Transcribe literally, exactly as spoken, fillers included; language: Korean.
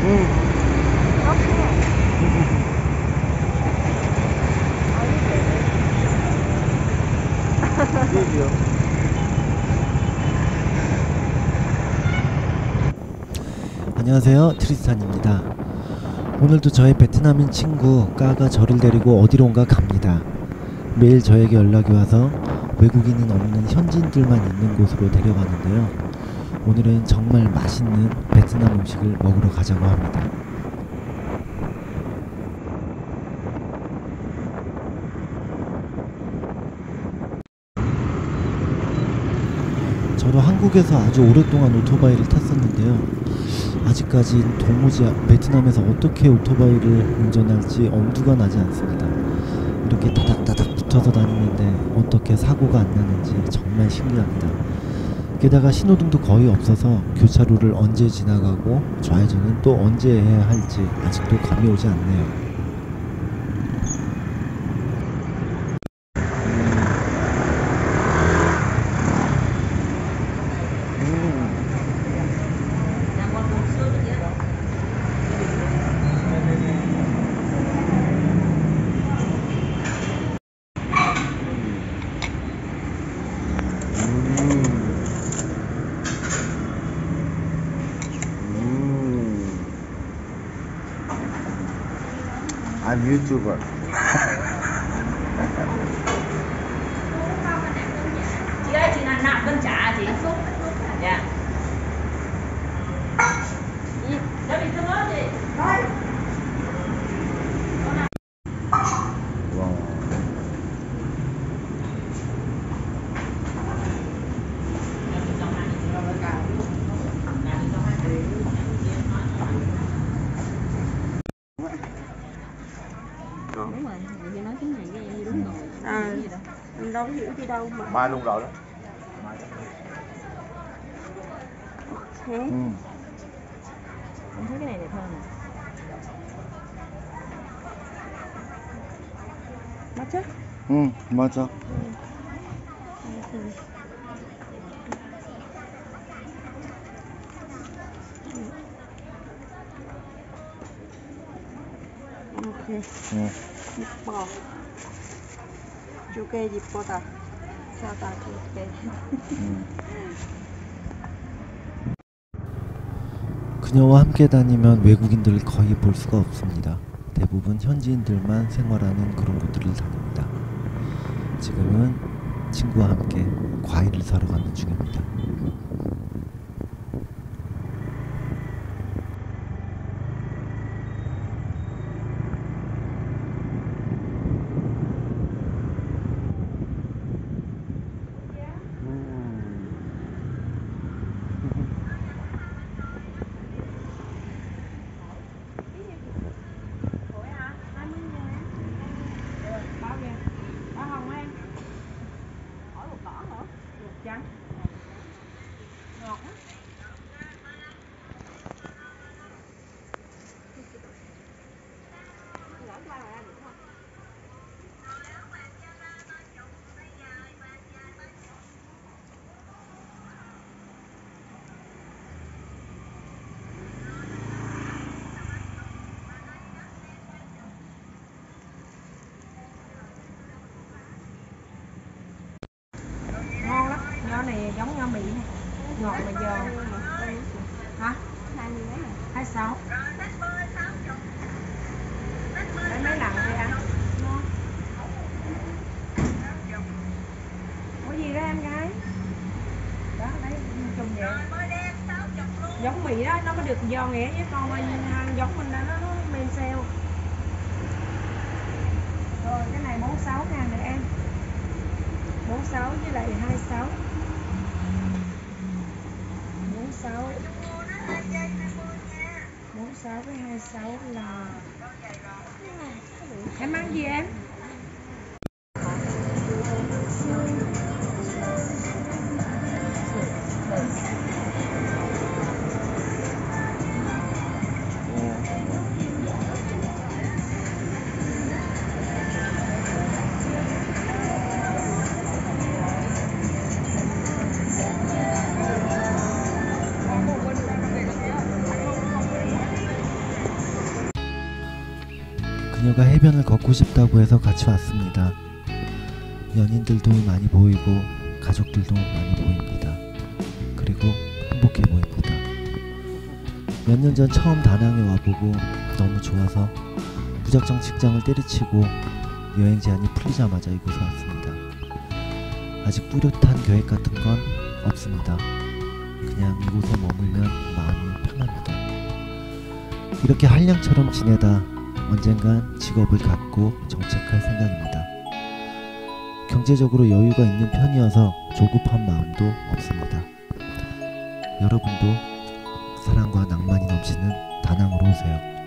응. 안녕하세요, 트리스탄입니다. 오늘도 저의 베트남인 친구 까가 저를 데리고 어디론가 갑니다. 매일 저에게 연락이 와서 외국인은 없는 현지인들만 있는 곳으로 데려가는데요. 오늘은 정말 맛있는 베트남 음식을 먹으러 가자고 합니다. 저도 한국에서 아주 오랫동안 오토바이를 탔었는데요. 아직까지 도무지 베트남에서 어떻게 오토바이를 운전할지 엄두가 나지 않습니다. 이렇게 다닥다닥 붙어서 다니는데 어떻게 사고가 안 나는지 정말 신기합니다. 게다가 신호등도 거의 없어서 교차로를 언제 지나가고 좌회전은 또 언제 해야 할지 아직도 감이 오지 않네요. I'm YouTuber. Chị ơi, chị là nạp cân trả chị. Dạ. Đó bị thương ớt chị. Thôi. Wow. Đúng rồi, vậy thì nói tiếng này với em như đúng rồi. À, mình đâu có hiểu đi đâu mà. Mai luôn rồi đó. Thế. Ừ. Em thấy cái này đẹp hơn nè. 맞아? 응, 맞아. 이렇게 응. 이뻐. 쪼개 이뻐다. 사다 쪼개. 응. 그녀와 함께 다니면 외국인들을 거의 볼 수가 없습니다. 대부분 현지인들만 생활하는 그런 곳들을 다닙니다. 지금은 친구와 함께 과일을 사러 가는 중입니다. Bao nhiêu? Bao hồng em? Hỏi một đỏ hả? Một trắng. Ngọt á. Gỡ ba ra được không? Ngon lắm, nho này giống nho Mỹ này, ngọt mà giòn. Hả? hai mươi mấy hả? hai mươi sáu. Lấy mấy lần đi anh? Ngon. Có gì đó em gái? Đó, lấy chung vậy. Giống Mỹ đó, nó có được giòn nghĩa với con ăn giống mình đó, nó, nó mềm xeo. Rồi cái này bốn mươi sáu ngàn nè em. bốn mươi sáu với lại hai mươi sáu. bốn mươi sáu. bốn mươi sáu với hai mươi sáu là em ăn gì em? 그녀가 해변을 걷고 싶다고 해서 같이 왔습니다. 연인들도 많이 보이고 가족들도 많이 보입니다. 그리고 행복해 보입니다. 몇 년 전 처음 다낭에 와보고 너무 좋아서 무작정 직장을 때려치고 여행 제한이 풀리자마자 이곳에 왔습니다. 아직 뚜렷한 계획 같은 건 없습니다. 그냥 이곳에 머물면 마음이 편합니다. 이렇게 한량처럼 지내다 언젠간 직업을 갖고 정착할 생각입니다. 경제적으로 여유가 있는 편이어서 조급한 마음도 없습니다. 여러분도 사랑과 낭만이 넘치는 다낭으로 오세요.